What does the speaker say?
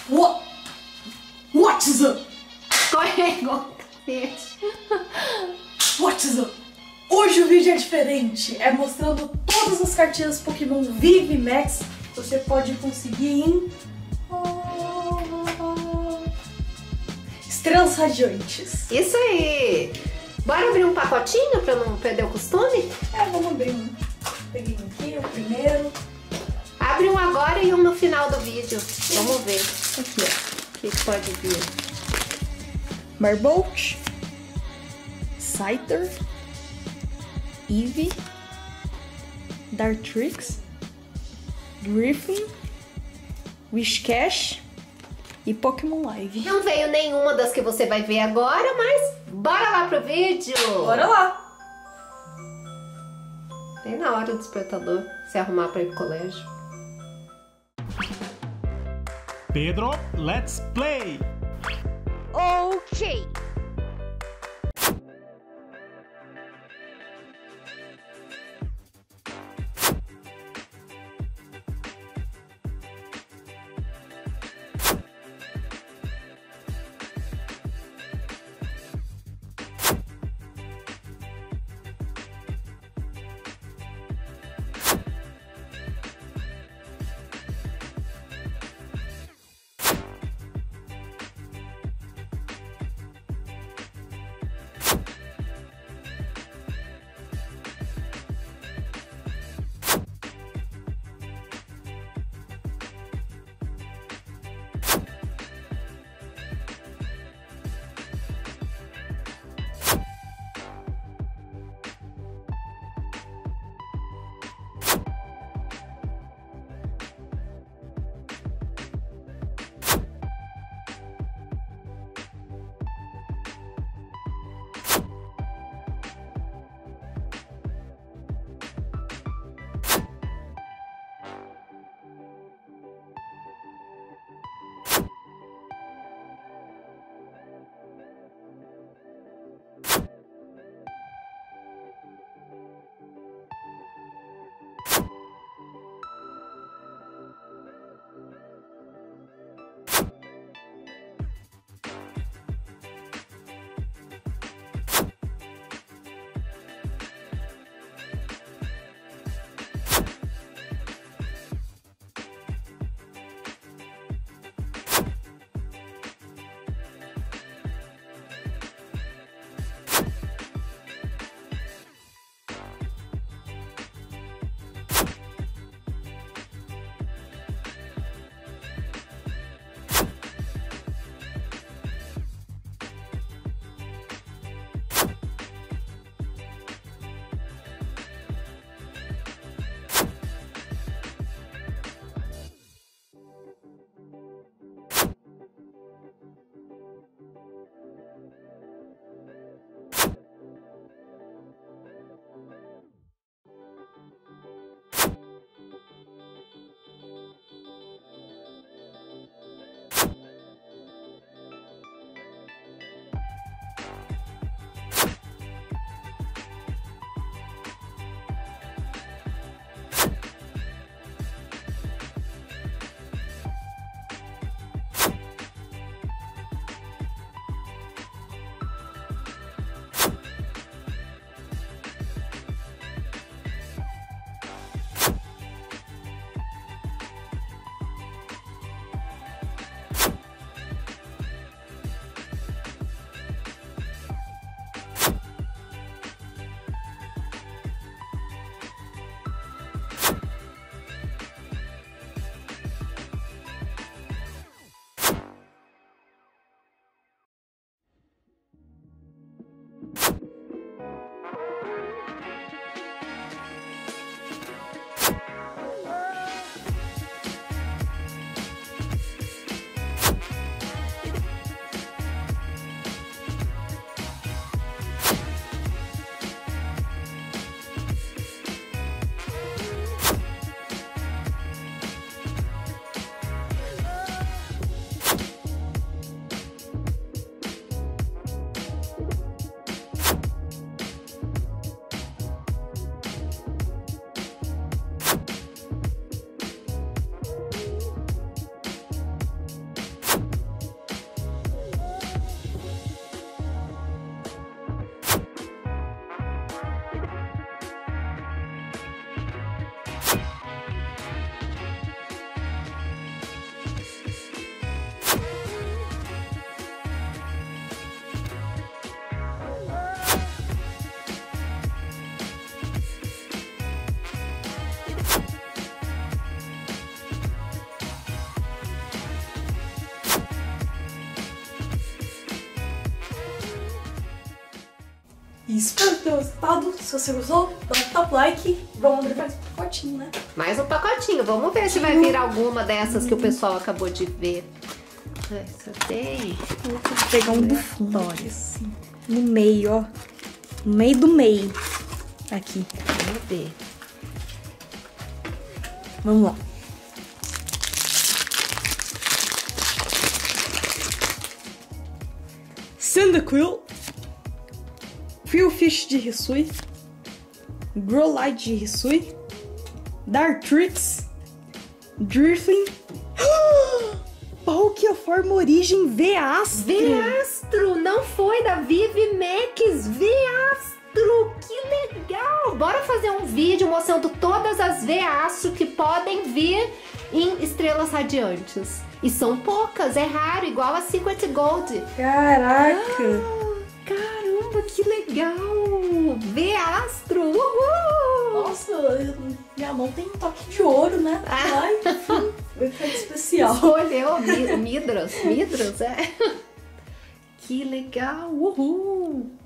What's up? Escorregou. What's up? Hoje o vídeo é diferente, é mostrando todas as cartinhas Pokémon Vive Max que você pode conseguir em Estrelas Radiantes. Isso aí! Bora abrir um pacotinho pra não perder o costume? Vamos abrir um. Peguei aqui o primeiro. Abre um agora e um no final do vídeo. Vamos ver. Aqui, ó. O que pode vir? Marbolt, Scyther, Eevee, Dartrix, Griffin, Whiscash e Pokémon Live. Não veio nenhuma das que você vai ver agora, mas bora lá pro vídeo! Bora lá! Bem na hora do despertador, se arrumar pra ir pro colégio. Pedro, let's play! Ok. E espero que tenham gostado. Se você gostou, dá um top like. Vamos abrir mais um pacotinho, né? Mais um pacotinho. Vamos ver se vai vir alguma dessas que o pessoal acabou de ver. Essa tem. Vou pegar um do fundo, assim. No meio, ó. No meio do meio. Aqui. Vamos ver. Vamos lá. Cyndaquil, Qwilfish de Hisui, Growlithe de Hisui, Dartrix, Drifling, Palkia Origem Veastro. Veastro! Não foi da Vivimax, Veastro! Que legal! Bora fazer um vídeo mostrando todas as Veastro que podem vir em estrelas radiantes. E são poucas, é raro, igual a Secret Gold. Caraca! Caramba, que legal! Veastro! Uhul! Nossa, minha mão tem um toque de ouro, né? Ai, vai ficar especial. Escolheu Midras, é? Que legal! Uhul!